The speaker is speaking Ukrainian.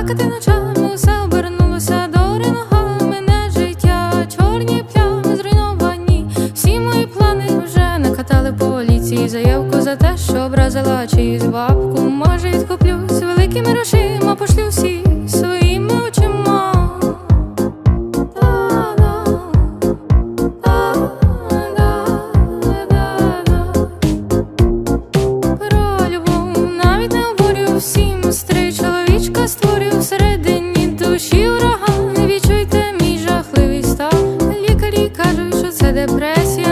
плакати ночами, усе обернулося дори ногами. Не життя, чорні плями зруйновані. Всі мої плани вже накатали поліції заявку за те, що образила чиюсь бабку. Може, відкуплюсь великими грошима, пошлю всі своїми очима. Про любов навіть не обурю, всім старий чоловічка створю. Всередині душі ураган, відчуйте мій жахливий стан. Лікарі кажуть, що це депресія.